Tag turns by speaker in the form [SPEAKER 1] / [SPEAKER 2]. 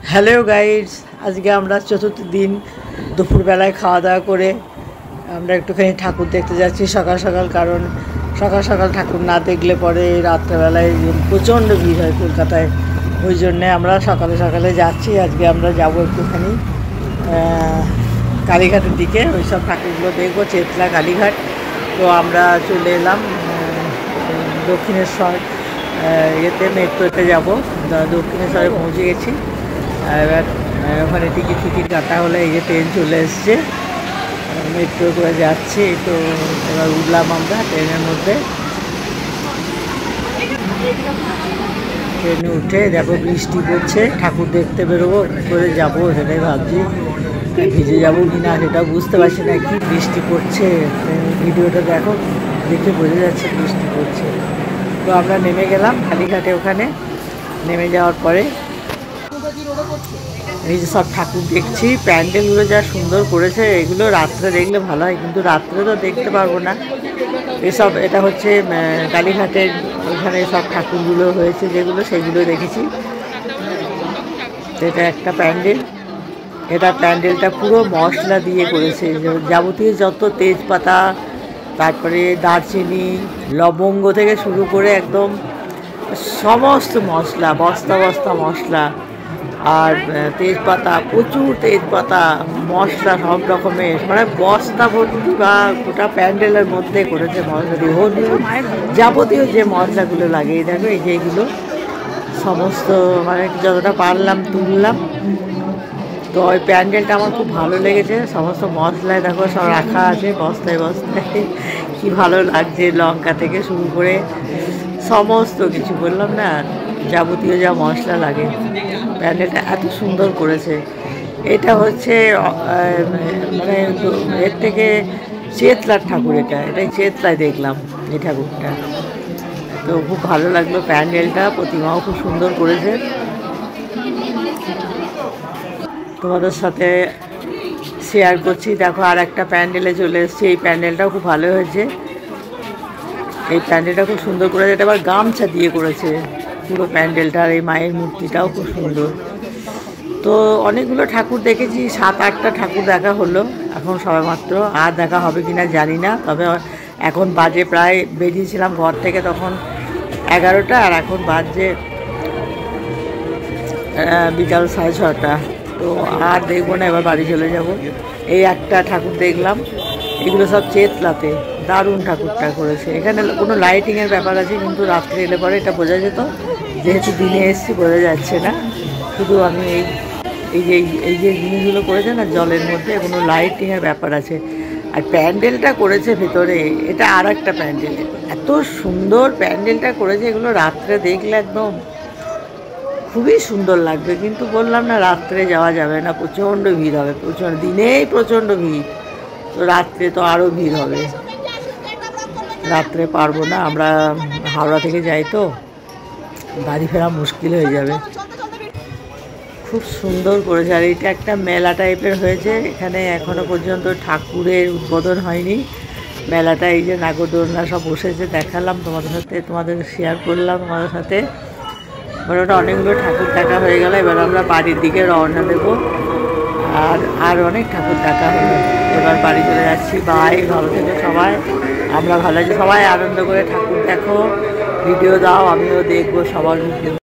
[SPEAKER 1] Hello guides, আজকে আমরা চতুর্থ দিন দুপুরবেলায় খাওয়া দাওয়া করে আমরা একটুখানি ঠাকুর দেখতে যাচ্ছি সকাল সকাল। কারণ সকাল সকাল ঠাকুর না দেখলে পরে রাত্রেবেলায় প্রচণ্ড ভিড় হয় কলকাতায়। ওই জন্যে আমরা সকালে সকালে যাচ্ছি। আজকে আমরা যাব একটুখানি কালীঘাটের দিকে, ওই সব ঠাকুরগুলো দেখবো, চেতলা কালীঘাট। তো আমরা চলে এলাম দক্ষিণেশ্বর মেট্রোতে যাব, দক্ষিণেশ্বরে পৌঁছে গেছি। এবার ওখানে টিকিট কাটা হলে এই যে ট্রেন চলে এসছে, মেট্রো করে যাচ্ছি। তো এবার উঠলাম আমরা ট্রেনের মধ্যে। ট্রেনে উঠে দেখো বৃষ্টি পড়ছে, ঠাকুর দেখতে বেরোবো, কী করে যাবো সেটাই ভাবছি। ভিজে যাবো কি না সেটাও বুঝতে পারছি না, কি বৃষ্টি পড়ছে। ভিডিওটা দেখো, দেখে বোঝা যাচ্ছে বৃষ্টি পড়ছে। তো আমরা নেমে গেলাম কালীঘাটে। ওখানে নেমে যাওয়ার পরে এই যে সব ঠাকুর দেখছি, প্যান্ডেলগুলো যা সুন্দর করেছে। এগুলো রাত্রে দেখলে ভালো হয়, কিন্তু রাত্রে তো দেখতে পারবো না। এসব এটা হচ্ছে কালীঘাটের ওখানে সব ঠাকুরগুলো হয়েছে যেগুলো, সেগুলো দেখেছি। এটা একটা প্যান্ডেল, এটা প্যান্ডেলটা পুরো মশলা দিয়ে করেছে। যাবতীয় যত তেজপাতা, তারপরে দারচিনি, লবঙ্গ থেকে শুরু করে একদম সমস্ত মশলা, বস্তা বস্তা মশলা আর তেজপাতা, প্রচুর তেজপাতা, মশলা সব রকমের, মানে বস্তা ভর্তি বা গোটা প্যান্ডেলের মধ্যে করেছে মশলা দিয়ে। হলুদ, যাবতীয় যে মশলাগুলো লাগে, এই দেখো এই যে এগুলো সমস্ত, মানে যতটা পারলাম তুললাম। তো ওই প্যান্ডেলটা আমার খুব ভালো লেগেছে। সমস্ত মশলায় দেখো সব রাখা আছে বস্তায় বস্তায়, কি ভালো লাগছে। লঙ্কা থেকে শুরু করে সমস্ত কিছু, বললাম না, যাবতীয় যা মশলা লাগে। প্যান্ডেলটা এত সুন্দর করেছে। এটা হচ্ছে মানে এর থেকে চেতলার ঠাকুর, এটাই চেতলায় দেখলাম এই ঠাকুরটা। তো খুব ভালো লাগলো প্যান্ডেলটা, প্রতিমাও খুব সুন্দর করেছে। তোমাদের সাথে শেয়ার করছি। দেখো আর একটা প্যান্ডেলে চলে এসেছি, এই প্যান্ডেলটাও খুব ভালো হয়েছে। এই প্যান্ডেলটা খুব সুন্দর করেছে, এটা আবার গামছা দিয়ে করেছে পুরো প্যান্ডেলটা। আর এই মায়ের মূর্তিটাও খুব সুন্দর। তো অনেকগুলো ঠাকুর দেখেছি, 7-8টা ঠাকুর দেখা হলো এখন সবে মাত্র। আর দেখা হবে কি না জানি না। তবে এখন বাজে প্রায়, বেরিয়েছিলাম ঘর থেকে তখন 11টা, আর এখন বাজে বিকাল 6:30। তো আর দেখবো না, এবার বাড়ি চলে যাব। এই একটা ঠাকুর দেখলাম, এগুলো সব চেতলাতে, দারুণ ঠাকুরটা করেছে। এখানে কোনো লাইটিংয়ের ব্যাপার আছে, কিন্তু রাত্রে এলে পরে এটা বোঝা যেত। যেহেতু দিনে এসেছি বোঝা যাচ্ছে না। শুধু আমি এই যে জিনিসগুলো করেছে না জলের মধ্যে, কোনো লাইটিংয়ের ব্যাপার আছে। আর প্যান্ডেলটা করেছে ভেতরে, এটা আর একটা প্যান্ডেল, এত সুন্দর প্যান্ডেলটা করেছে। এগুলো রাত্রে দেখলে একদম খুবই সুন্দর লাগবে, কিন্তু বললাম না রাত্রে যাওয়া যাবে না, প্রচণ্ড ভিড় হবে। প্রচণ্ড, দিনেই প্রচণ্ড ভিড়, তো রাত্রে তো আরও ভিড় হবে। রাত্রে পারবো না, আমরা হাওড়া থেকে যাই, তো বাড়ি ফেরা মুশকিল হয়ে যাবে। খুব সুন্দর করেছে। আর এটা একটা মেলা টাইপের হয়েছে এখানে, এখনও পর্যন্ত ঠাকুরের উদ্বোধন হয়নি। মেলাটা এই যে নাগরদোলনা সব বসেছে, দেখালাম তোমাদের সাথে, তোমাদের শেয়ার করলাম তোমাদের সাথে। ওটা অনেকগুলো ঠাকুর দেখা হয়ে গেল। এবার আমরা বাড়ির দিকে রওনা দেব। আর অনেক ঠাকুর দেখা হলো, এবার বাড়ি চলে যাচ্ছি। বাই, ভালো থেকো সবাই। আমরা ভালো আছি, সবাই আনন্দ করে ঠাকুর দেখো, ভিডিও দাও, আমিও দেখবো সবার ভিডিও।